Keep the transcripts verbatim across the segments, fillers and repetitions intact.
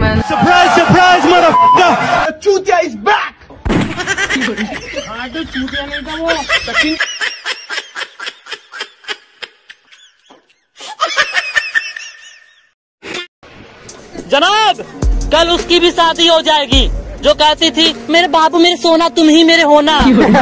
gentlemen. Surprise, surprise, motherfucker! चूतिया is back. हाँ तो चूतिया नहीं था वो. जनाब, कल उसकी भी शादी हो जाएगी जो कहती थी मेरे बाबू मेरे सोना तुम ही मेरे होना।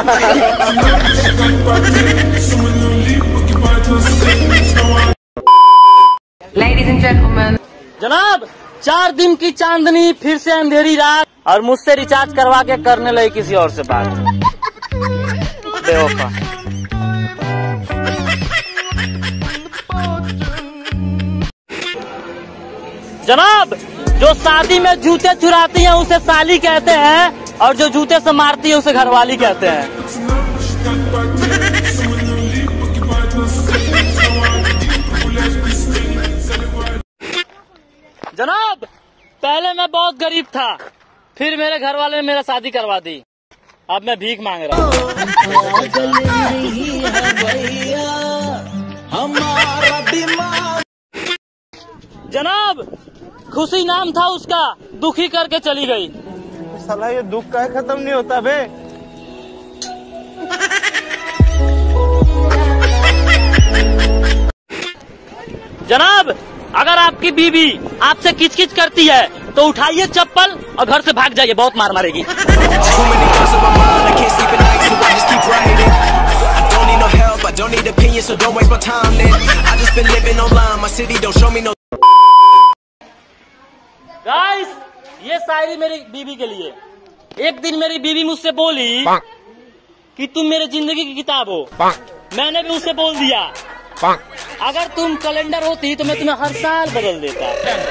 Ladies and gentlemen. जनाब, चार दिन की चांदनी फिर से अंधेरी रात और मुझसे रिचार्ज करवा के करने लगे किसी और से बात। बेवफा। जनाब, जो शादी में जूते चुराती है उसे साली कहते हैं और जो जूते से मारती है उसे घरवाली कहते हैं। जनाब, पहले मैं बहुत गरीब था, फिर मेरे घर वाले ने मेरा शादी करवा दी, अब मैं भीख मांग रहा हूँ। जनाब, खुशी नाम था उसका, दुखी करके चली गई। साला ये दुख का खत्म नहीं होता बे। जनाब, अगर आपकी बीवी आपसे किचकिच करती है तो उठाइए चप्पल और घर से भाग जाइए, बहुत मार मारेगी। गाइस, ये शायरी मेरी बीवी के लिए। एक दिन मेरी बीवी मुझसे बोली कि तुम मेरे जिंदगी की किताब हो। मैंने भी उसे बोल दिया अगर तुम कैलेंडर होती तो मैं तुम्हें हर साल बदल देता।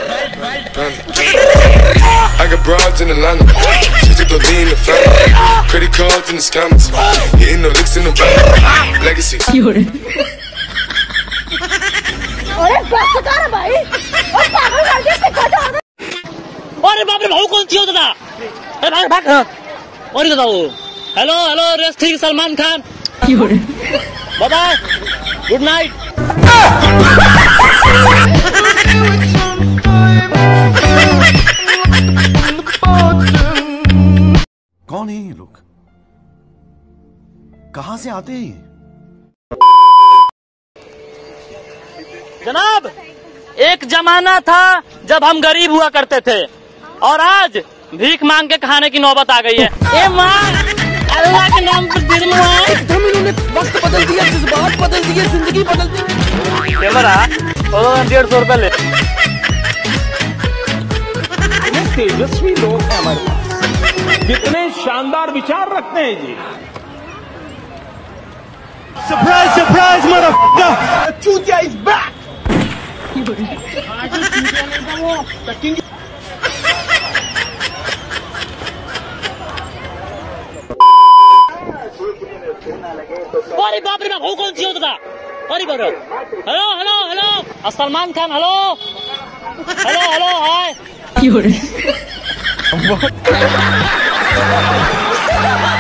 I got broads in Atlanta, just to go lean the family, credit cards in the scammers, hitting no licks in the bank, legacy. अरे बस कर भाई, और पागल कर दिया इसने क्या था? अरे बाप रे, भाऊ कौन सी होता था? अरे भाग भाग। और बताओ, hello hello resting Salman Khan. Bye bye, good night. कौन है ये लोग? कहां से आते हैं? जनाब, एक जमाना था जब हम गरीब हुआ करते थे और आज भीख मांग के खाने की नौबत आ गई है। ए माँ, अल्लाह के नाम पर दिल में एकदम इन्होंने वक्त बदल दिया, जज्बात बदल दिए, जिंदगी बदल दी। कैमरा और डेढ़ सौ रुपए ले। तेजस्वी लोग हैं हमारे पास, कितने शानदार विचार रखते हैं जी। सरप्राइज सरप्राइज मदरफकर, चूतिया इज बैक। हाँ तो चूतिया नहीं था वो। अरे बाप रे, भाऊ कौन सी होता था? अरे बाप रे, hello hello hello Salman Khan, hello hello hello हाय।